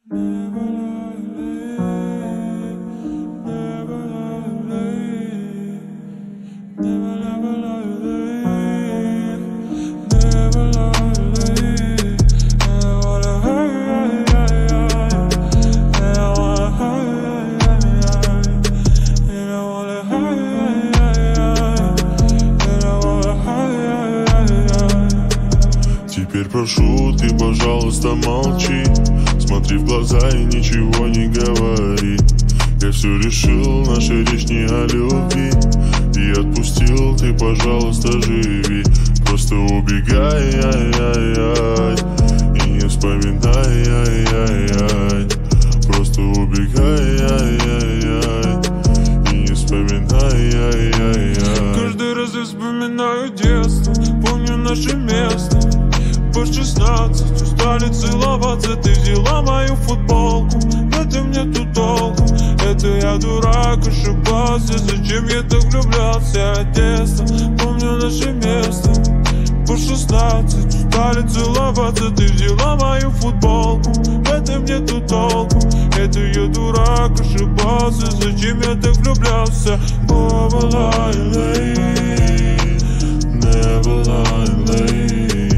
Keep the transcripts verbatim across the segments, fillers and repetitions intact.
Теперь прошу, ты, пожалуйста, молчи. Смотри в глаза и ничего не говори. Я все решил, наша речь не о любви. И отпустил, ты, пожалуйста, живи. Просто убегай, ай-яй-яй, и не вспоминай, ай-яй-яй. Просто убегай, ай-яй-яй, и не вспоминай, ай-яй-яй. Каждый раз я вспоминаю детство, помню наше место. По шестнадцать устали целоваться. Ты взяла мою футболку, в этом нету толку. Это я дурак, ошибался. Зачем я так влюблялся от детства? Помню наше место. По шестнадцать устали целоваться. Ты взяла мою футболку, в этом нету толку. Это я дурак, ошибался. Зачем я так влюблялся? Never lie late, never lie late.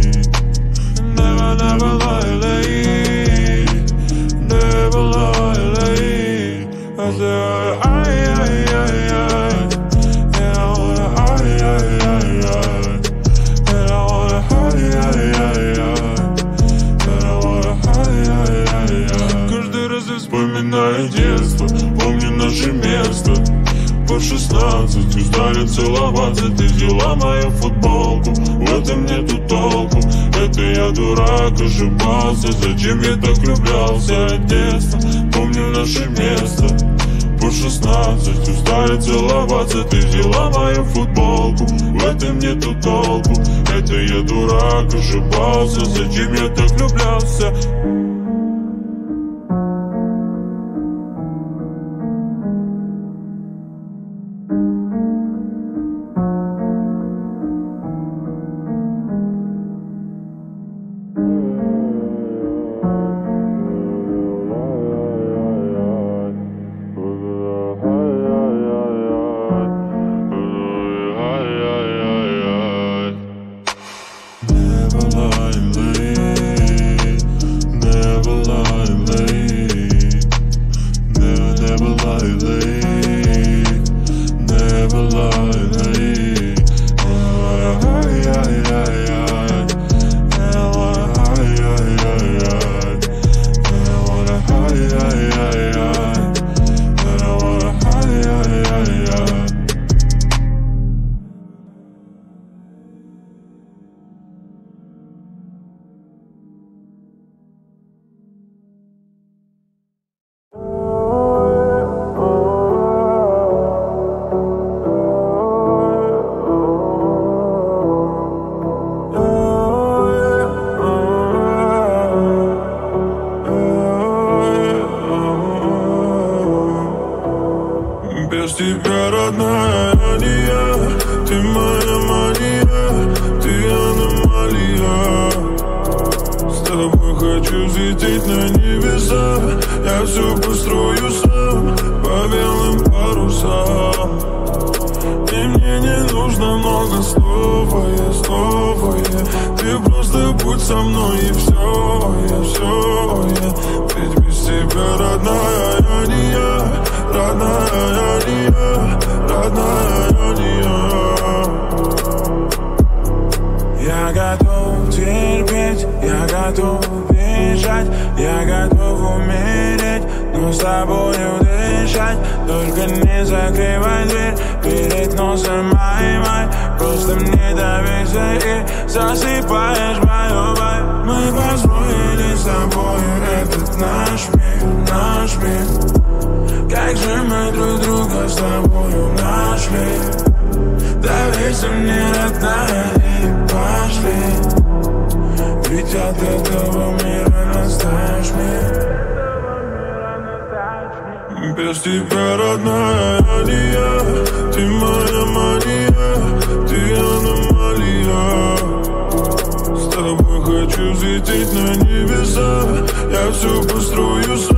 Never lie late, never lie late. I said, ay, ay, ay, ay. And I wanna, ay, ay, ay, ay. And I wanna, ay, ay, ay, ay. And I wanna, ay, ay, ay, ay. Каждый раз я вспоминаю детство, помню наше место. По шестнадцать устали целоваться. Ты взяла мою футболку, в этом нету толку. Это я дурак, ошибался. Зачем я так влюблялся от детства? Помню наше место. По шестнадцать устали целоваться. Ты взяла мою футболку, в этом нету толку. Это я дурак, ошибался. Зачем я так влюблялся? Без тебя, родная, я не я. Ты моя мания, ты аномалия. С тобой хочу взлететь на небеса. Я все построю сам, по белым парусам. И мне не нужно много слова, я снова я. Ты просто будь со мной и все, я все я. Ведь без тебя, родная, я не я. Родная, я не я, родная, я не я. Я готов терпеть, я готов бежать, я готов умереть, но с тобою дышать. Только не закрывай дверь перед носом моей май. Просто мне доверься и засыпаешь мою боль. Мы построили с тобою этот наш мир, наш мир. Как же мы друг друга с тобою нашли. Доверься мне, родная, и пошли. Ведь от этого мира настаешь мир. Без тебя, родная, я не я. Ты моя мания, ты аномалия. С тобой хочу взлететь на небеса. Я все построю сам.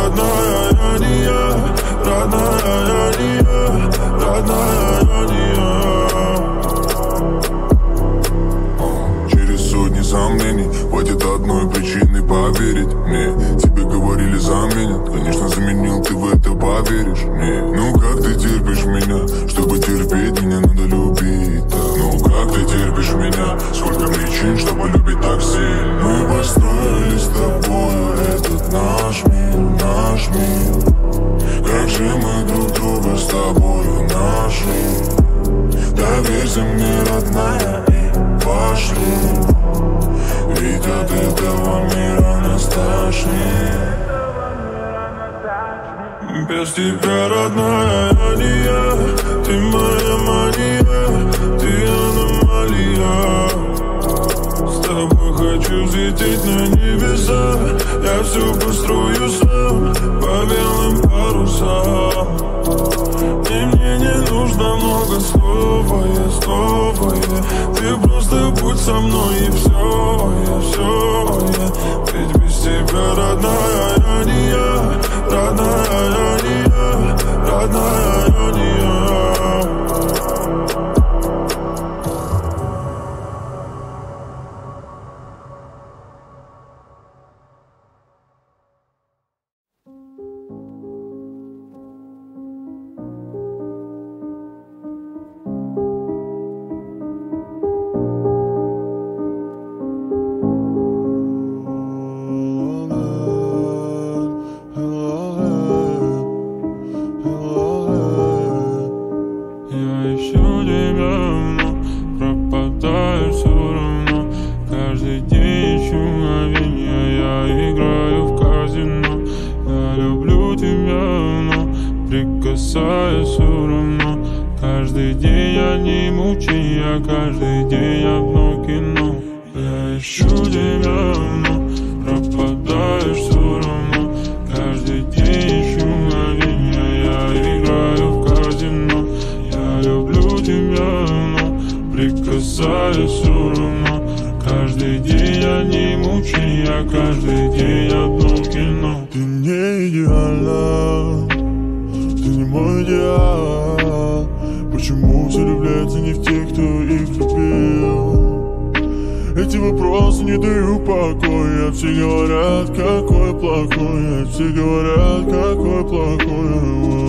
родная, я не я. Родная, я не я. Родная, я не я. Через сотни сомнений хватит одной причины поверить мне. Тебе говорили заменят, конечно заменил, ты в это поверишь мне. Ну как ты терпишь меня? Чтобы терпеть меня надо любить, да. Ну как ты терпишь меня? Сколько причин, чтобы любить так сильно? Мы построили с тобою этот наш мир, наш мир. Как же мы друг друга с тобою нашли? Доверься мне, родная, и пошли. Ведь от этого мира нас тошнит. Без тебя, родная, я не я. Ты моя мания, ты аномалия. С тобой хочу взлететь на небеса. Я все построю сам по белым парусам. И мне не нужно много слова, я снова я. Ты просто будь со мной и все, я все я. Ведь без тебя, родная, я не я. Родная, я не я. Родная, я не я. Каждый день одни мучения, каждый день одно кино. Я ищу тебя, но пропадаешь все равно. Каждый день ищу мгновения, я играю в казино. Я люблю тебя, но прикасаюсь все равно. Каждый день одни мучения, каждый день одно кино. Ты не идеальна, ты не мой идеал. Почему все влюбляются не в тех, кто их любил? Эти вопросы не дают покоя. Все говорят, какой плохой. Все говорят, какой плохой.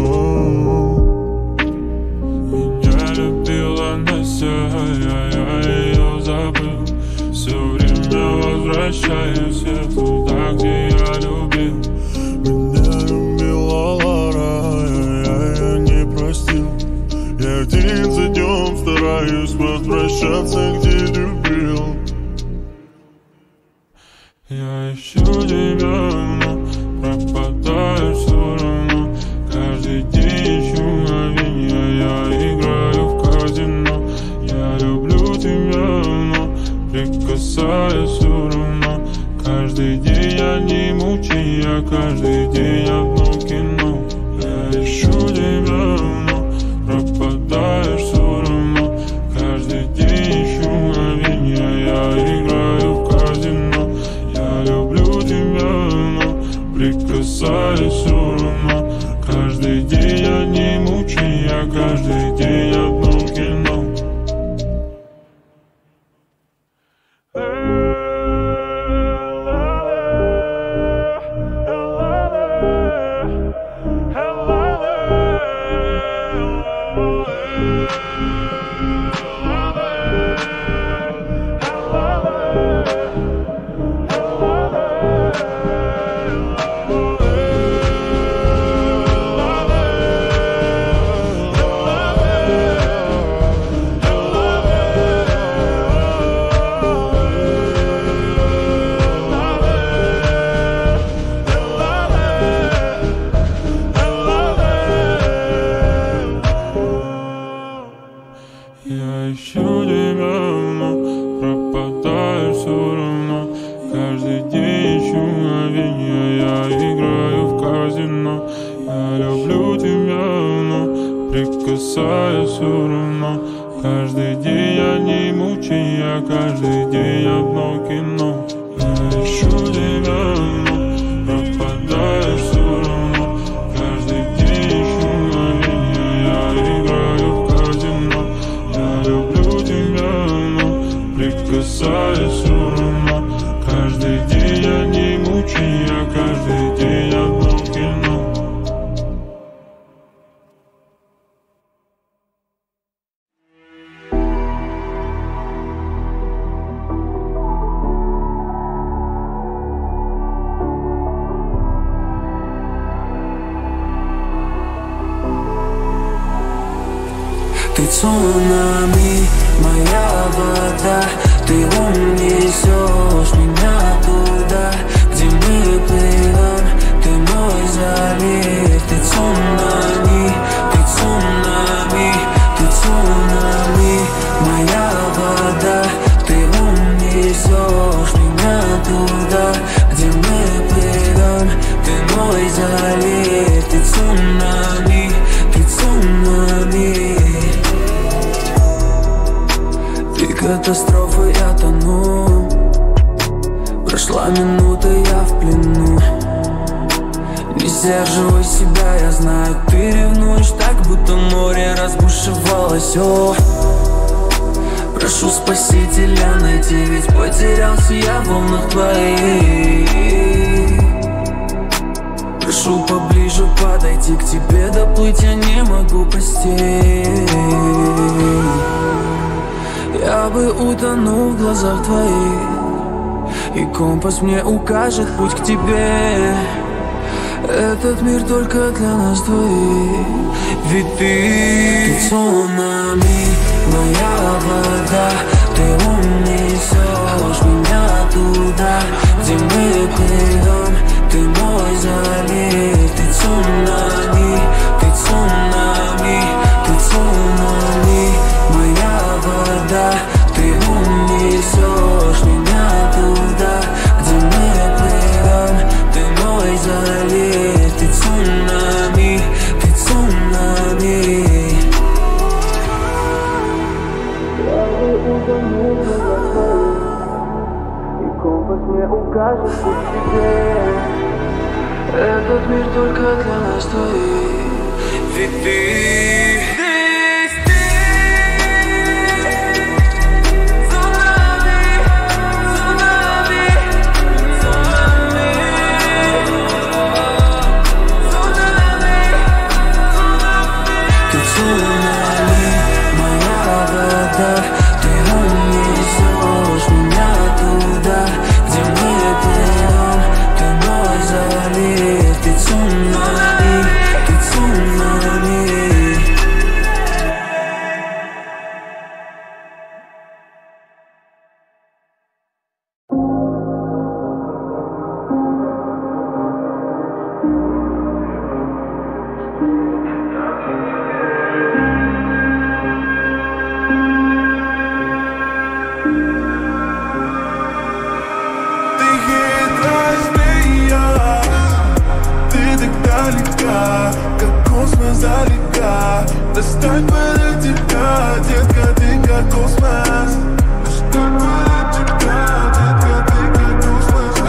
Меня любила Настя, я ее забыл. Все время возвращаюсь я туда, где я любил. Меня любила Лара, я ее не простил. Я день за днем стараюсь возвращаться, где любил. Я ищу тебя, но пропадаю все равно. Каждый день ищу мгновения, я играю в казино. Я люблю тебя, но прикасаюсь все равно. Каждый день одни мучения, каждый день одно кино. Я ищу тебя, но пропадаешь все равно. Каждый день ищу мгновения, я играю в казино. Я люблю тебя, но прикасаюсь все равно. Каждый день одни мучения, каждый день одно кино. Я ищу тебя, но пропадаю все равно. Каждый день ищу мгновения, я играю в казино. Я люблю тебя, но прикасаюсь все равно. Каждый день одни мучения, каждый день одно кино. Я ищу тебя, но пропадаю все равно. Ты цунами, моя вода. Ты унесешь меня туда, где мы плывем. Ты мой залив. Ты цунами, ты цунами, ты цунами, моя вода. Ты унесешь меня туда, где мы плывем. Ты мой залив. Ты цунами, ты цунами. Ты катастрофа, я тону. Прошла минута, я в плену. Не сдерживай себя, я знаю, ты ревнуешь так, будто море разбушевалось. О, прошу спасителя найти, ведь потерялся я в волнах твоих. Прошу поближе подойти к тебе, доплыть я не могу постичь. Я бы утонул в глазах твоих, и компас мне укажет путь к тебе. Этот мир только для нас двоих. Ведь ты, ты цунами, моя вода. Ты унесешь меня туда, где мы плывем. Ты мой залив. Ты цунами, ты цунами, ты цунами, моя вода. Ты унесешь меня туда, где мы плывем. Ты мой залив. Ты цунами, ты цунами. И компас мне укажет путь к тебе. Этот мир только для нас двоих. Ведь ты достать под тебя, детка, ты как космос. Достать под тебя, детка, ты как космос.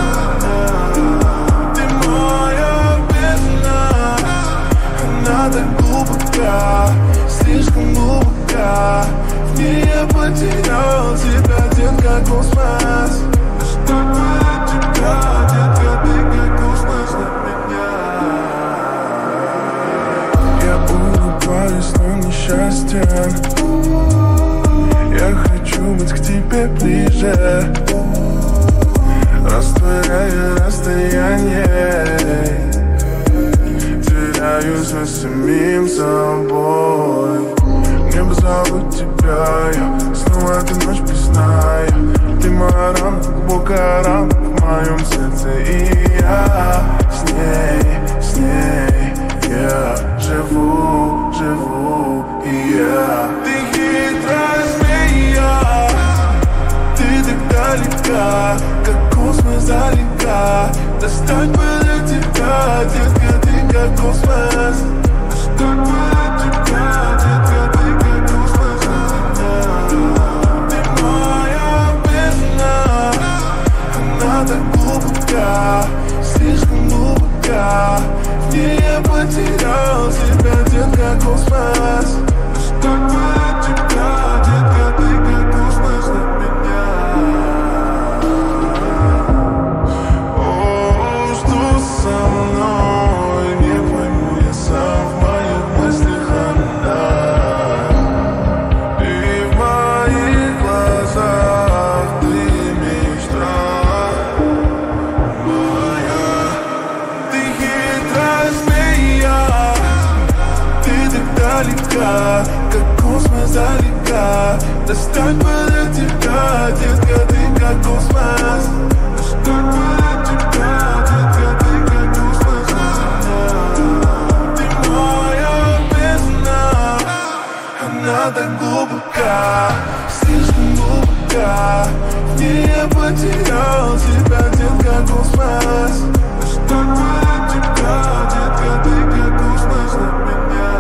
Ты моя бездна, она так глубока, слишком глубока. В ней я потерял тебя, детка, космос. Достать под тебя, детка, ты как космос для меня. Но несчастьем я хочу быть к тебе ближе, растворяя расстояние. Теряюсь за самим собой. Мне бы забыть тебя, я снова эту ночь признаю. Ты моя рана, глубокая рана в моем сердце. И я с ней, с ней я живу, живу, и я. Ты хитрая змея, ты так далека, как космос далека. Достать бы до тебя, детка, ты как космос. Достать бы до тебя, детка, ты как космос. Ты моя бездна, она так глубока, слишком глубока. В ней я потерял тебя, детка, космос. Достать бы до тебя, детка, ты как космос для меня. О, что со мной, не пойму я сам, в моих мыслях она. И в моих глазах ты мечта моя. Ты хитрая змея, ты так далека, как космос издалека. Достать под тебя, детка, ты как космос. Достать под тебя, детка, ты как космос. Ты моя бездна, она так глубока, слишком глубока. В ней я потерял тебя, детка, космос. Достать под тебя, детка, ты как космос для меня.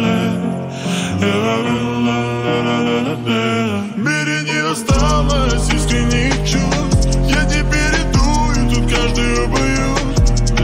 В мире не осталось искренних чувств. Я теперь иду, и тут каждый обоюд.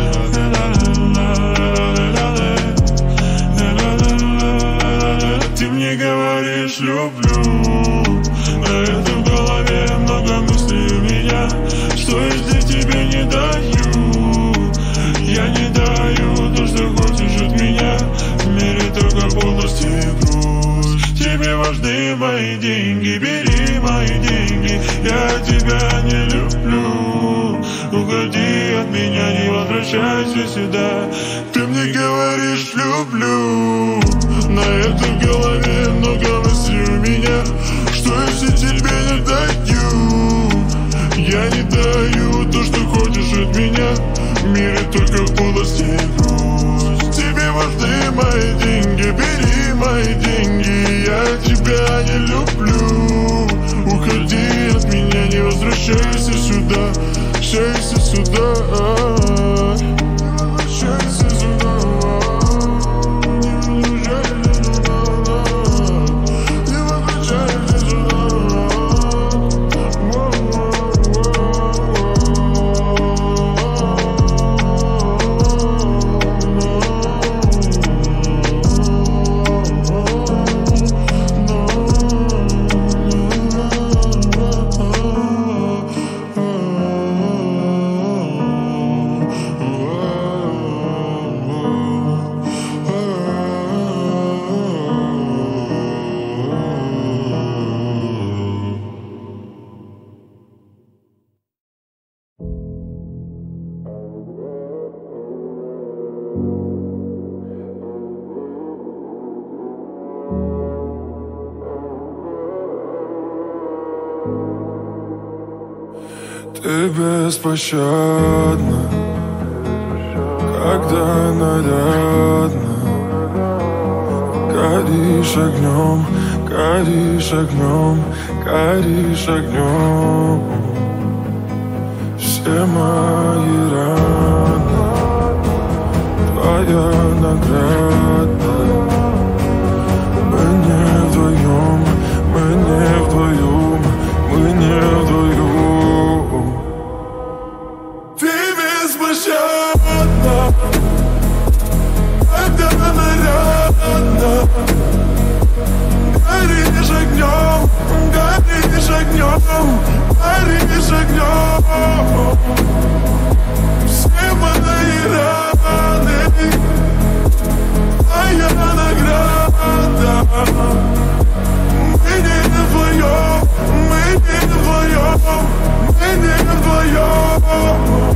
Ты мне говоришь люблю, но это в голове много мыслей у меня. Что если тебе не даю? Я не даю то, что хочешь от меня. В мире только полность и грусть. Тебе важны мои деньги, бери мои деньги. Я тебя не люблю. Уходи от меня, не возвращайся сюда. Ты мне говоришь люблю, на это в голове много мыслей у меня. Что если тебе не даю? Я не даю то, что хочешь от меня. В мире только полость и грусть. Тебе важны мои деньги, бери мои деньги. Я тебя не люблю. Уходи от меня, не возвращайся сюда. Возвращайся сюда. Возвращайся сюда. Ты беспощадна, когда нарядна. Горишь огнем, горишь огнем, горишь огнем. Все мои раны, твоя награда. Мы не вдвоем, мы не вдвоем, мы не вдвоем. Беспощадна, когда нарядна. Горишь огнем, горишь огнем, горишь огнем. Все мои раны, твоя награда. Мы не вдвоем, мы не вдвоем, мы не вдвоем.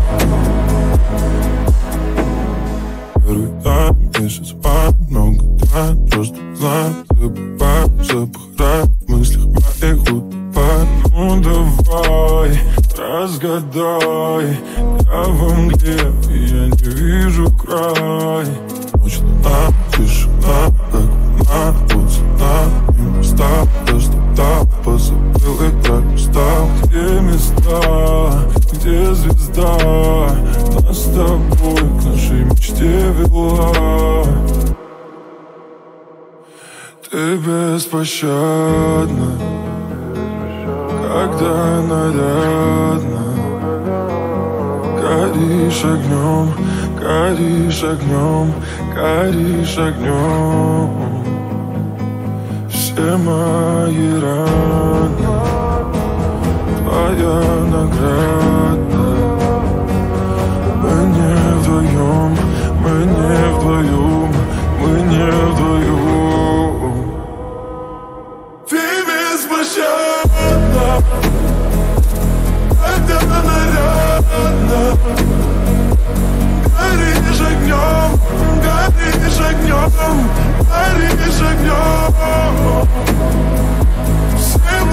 Месяц, пар, много дня, просто знаю, забываю, забываю в мыслях моих утопаю. Ну давай, разгадай, я во мгле, и я не вижу край. Ночь, луна, тишина, как луна, вот цена, и места, простота, позабыл играть, устал. Где места, где звезда, нас с тобой к нашей мечте вела. Ты беспощадна, когда нарядна. Горишь огнем, горишь огнем, горишь огнем. Все мои раны, твоя награда. Мы не вдвоем, мы не вдвоем, мы не вдвоем. Ты беспощадна, когда нарядна. Горишь огнем, горишь огнем, горишь огнем. Все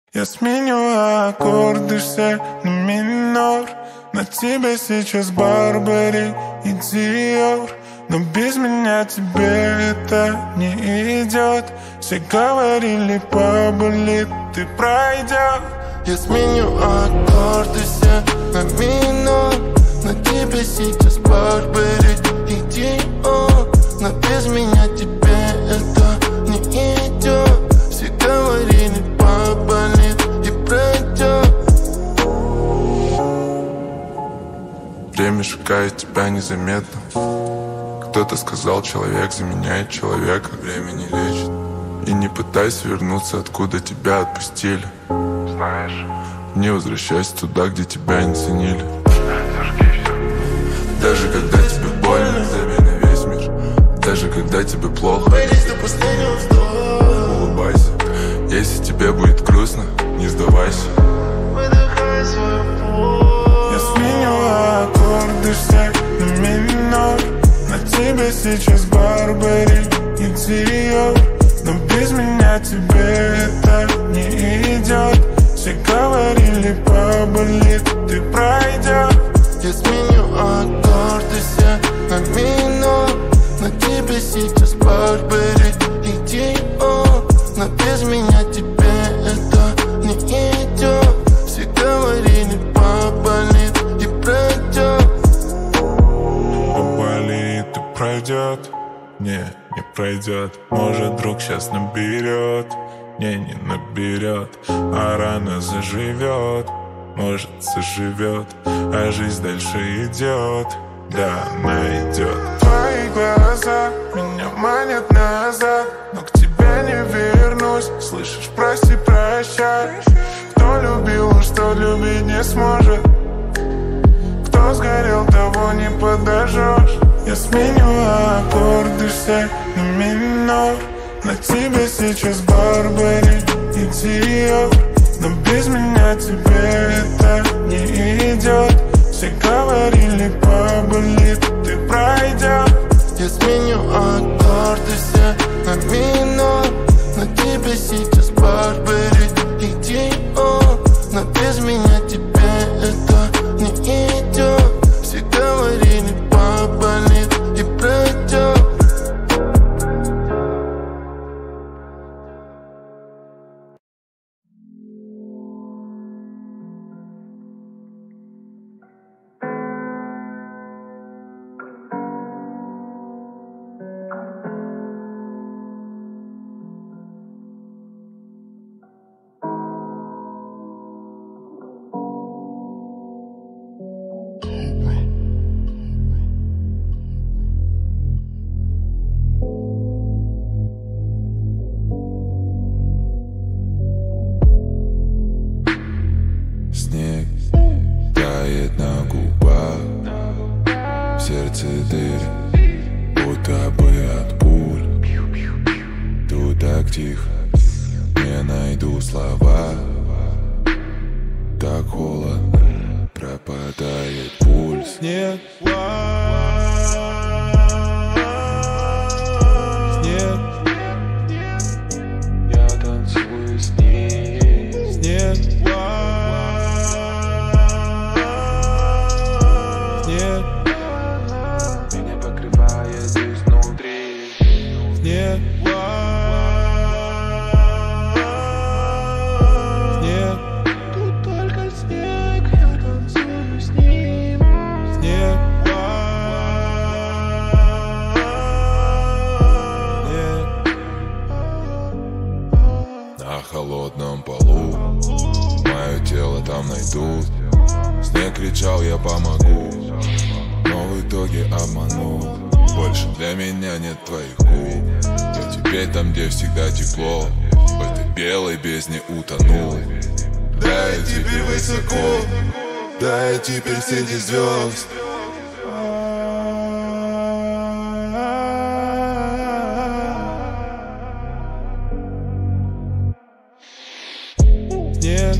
Я сменю аккорды все на минор. На тебе сейчас Барбари и Диор. Но без меня тебе это не идет. Все говорили, поболит, ты пройдешь. Я сменю аккорды все на минор. На тебе сейчас Барбари и Диор. Но без меня тебе это не идет. Все говорили, поболит и пройдет. Время шагает тебя незаметно. Кто-то сказал, человек заменяет человека. Время не лечит. И не пытайся вернуться, откуда тебя отпустили. Знаешь, не возвращайся туда, где тебя не ценили. Даже когда тебе больно, зови на весь мир. Даже когда тебе плохо, улыбайся. Если тебе будет грустно, не сдавайся. Я сменю аккорды все на минор. На тебе сейчас Барбари и Диор. Но без меня тебе это не идет. Все говорили, поболит, ты пройдешь. Я сменю аккорды все на минор. На тебе сейчас Барбари и Диор. Но без меня тебе это не идет. Все говорили, поболит и пройдет. Поболит и пройдет. Не, не пройдет. Может, друг сейчас наберет. Не, не наберет. А рана заживет. Может, заживет. А жизнь дальше идет. Да, она идет. Твои глаза меня манят назад. Но к тебе не вернусь. Слышишь, прости, прощай. Кто любил, что любить не сможет. Кто сгорел, того не подожжешь. Я сменю аккорды все на минор. На тебе сейчас Барбари и Диор. Но без меня тебе это не идет. Все говорили, поболит, ты пройдешь. Я сменю аккорды все на минор. На тебе сейчас Барбари и Диор. Но без меня тебе это не идет. Все говорили, поболит и пройдет. Снег тает на губах, в сердце дыры, будто бы от пуль. Тут так тихо, не найду слова. Так холодно, пропадает пульс. Снег, снег, я танцую с ней. Снег, снег, меня покрывает изнутри. Снег, снег, тут только снег, я танцую с ним. Снег, снег, на холодном полу мое тело там найдут. Снег кричал, я помогу, но в итоге обманул. Больше для меня нет твоих губ. Я теперь там, где всегда тепло, в этой белой бездне утонул. Да, я теперь высоко, да, я теперь среди звезд. Снег,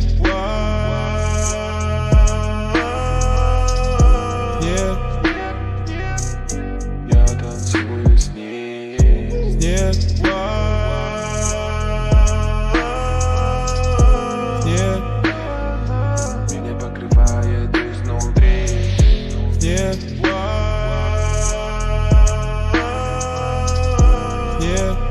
снег, я танцую с ней. Снег, снег, нет.